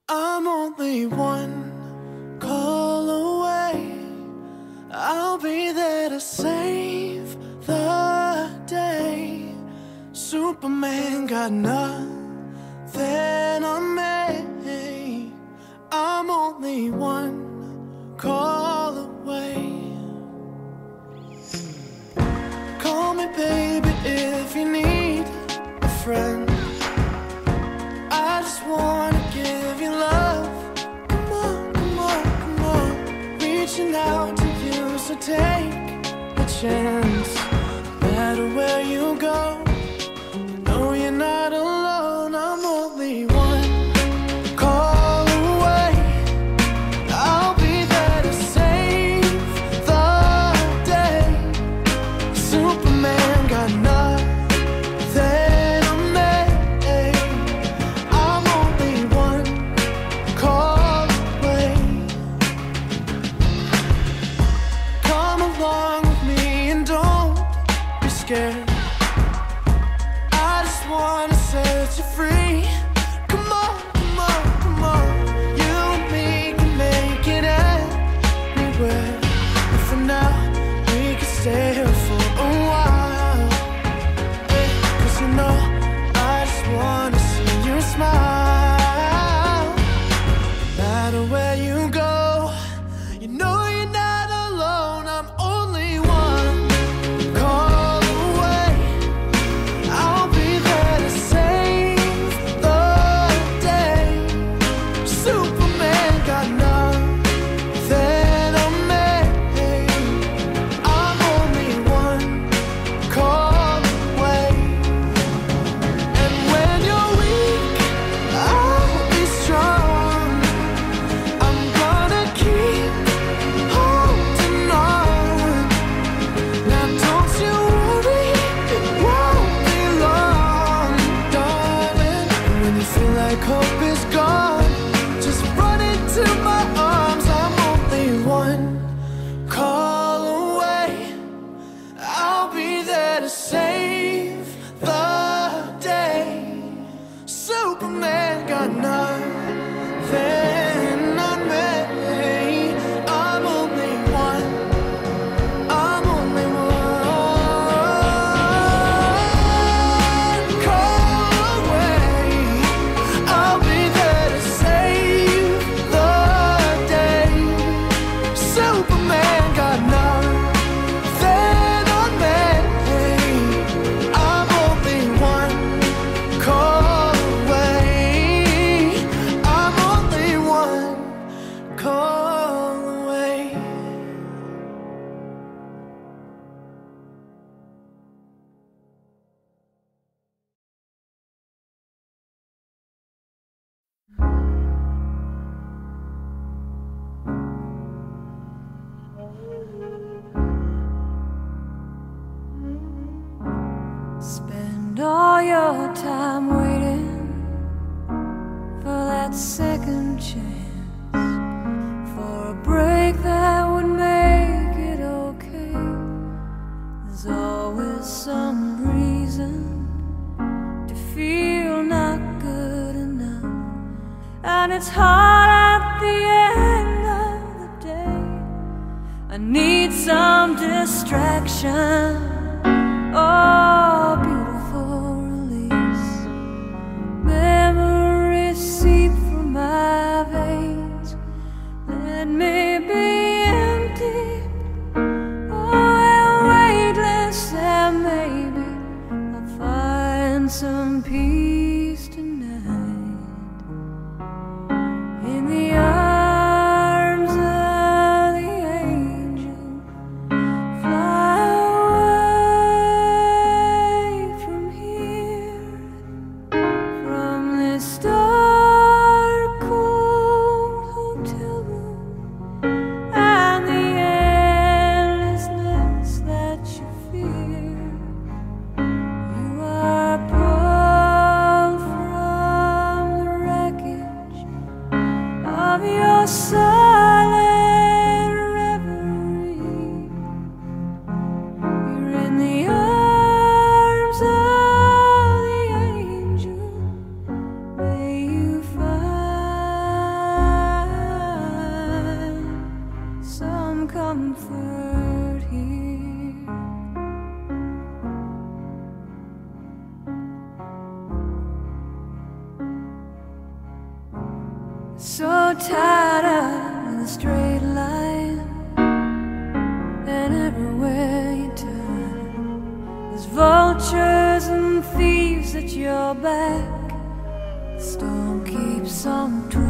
I'm only one call away. I'll be there to save the day. Superman got nothing on me. I'm only one call away. Call me baby if you need a friend. I just wanna give you love. Come on, come on, come on. Reaching out to you, so take a chance. No matter where you go, no, you're not alone. I'm only one call away. I'll be there to save the day. Superman got nothing on me. I'm only one call away. Come along with me and don't be scared. I just wanna set you free. Come on, come on, come on. You and me can make it anywhere. And for now, we can stay here for a while. Cause you know, I just wanna see you smile. No matter where you go, you know you're not alone. I'm only one call away. I'll be there to save the day. Superman got nothing on me. I'm only one call away. And when you're weak, I'll be strong. I'm gonna keep holding on. Now don't you worry, it won't be long, darling. And when you feel like hope is gone, just run into my arms. I'm only one call away. I'll be there to save the day. Superman got nothing on me. I'm only one. I'm only one call away. I'll be there to save the day. Superman got nothing on me. I'm only one call away. I'm only one call away. Spend all your time waiting for that second chance, for a break that would make it okay. There's always some reason to feel not good enough, and it's hard at the end of the day. I need some distraction. Oh, beautiful release. Memories seep through my veins. Let me be empty, oh, and weightless, and maybe I'll find some peace tonight. In the arms of the angel, fly away from here, from this dark, cold hotel room, and the endlessness that you fear. You are pulled from the wreckage of your silent reverie. You're in the arms of the angel. May you find comfort here. So tied up in a straight line, and everywhere you turn, there's vultures and thieves at your back. The storm keeps on twirling.